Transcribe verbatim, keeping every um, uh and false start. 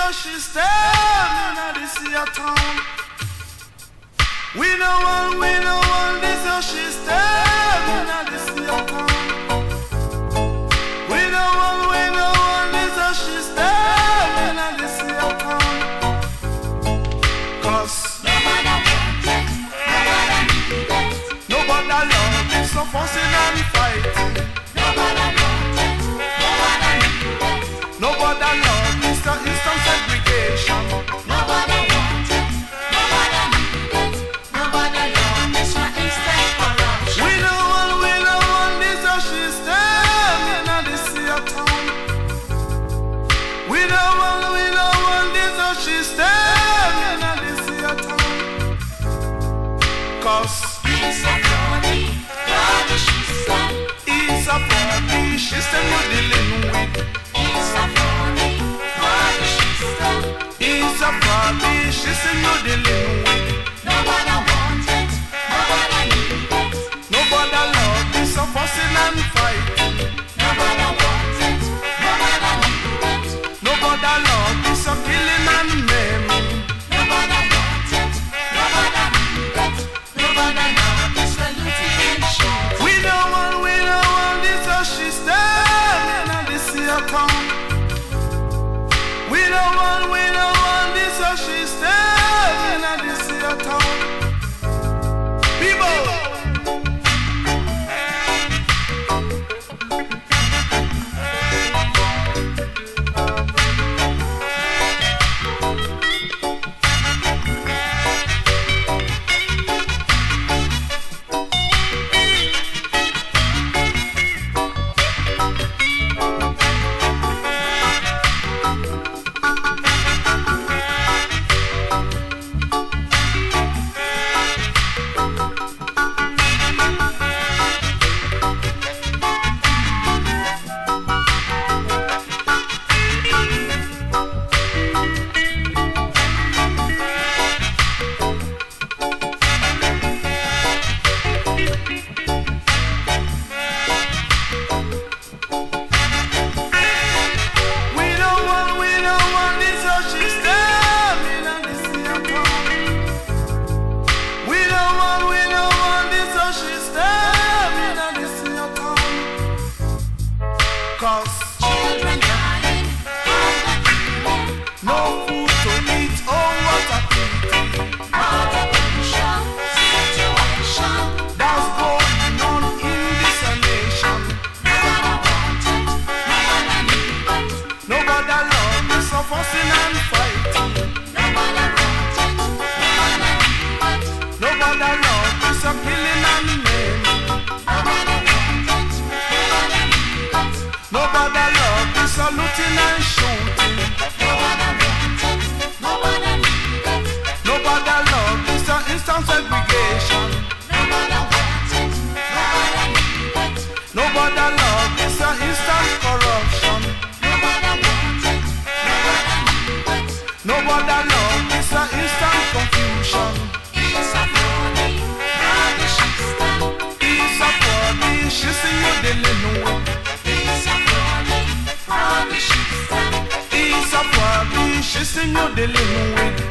so she standing at the sea of town. We no one, we no one, this so she standing at the sea of town. We no one, we no one, this so she standing at the sea of town. Cause nobody wants it, nobody needs it. Nobody loves it, so fussing and fighting. Nobody wants it, nobody needs it. Nobody loves it, so instant segregation. Nobody wants it, nobody needs it. Nobody loves it, so instant corruption. We no one, we no one, this so she standing at the sea of town. We no one, we no one, this so she standing at the sea of town. Cause it's a funny, funny she said. It's a funny, she said you're dealing with. It's a funny, funny she said. It's a funny, she said you're dealing with. Nobody wants it, nobody needs it. Nobody loves it, so fussing and fighting. Nobody wants it, nobody needs it. Nobody loves it, so killing and maiming. Nobody wants it, nobody needs it. Nobody loves it, so looting and shooting. We don't want, we don't want this, so she standing at the sea of town. We don't want, we don't want this, so she standing at the sea of town. People. Children dying, no food to eat, oh what a pity. Malnutrition situation that's going on in this nation. Nobody wants it, nobody needs it. Nobody loves it, so fussing and fighting. Nobody wants it, nobody needs it. Nobody loves it, so killing and maiming. Nobody wants it, nobody needs it. Nobody loves it, so looting and shooting. Nobody wants it, nobody needs it. Nobody loves it, so instant segregation. Nobody wants it, nobody needs it. Nobody loves it, so instant corruption. Nobody wants it, nobody needs it. Nobody loves it, so instant confusion. It's a funny, funny system. It's a funny, she see you dealing with. It's a funny, funny system. It's a funny, she see you dealing with.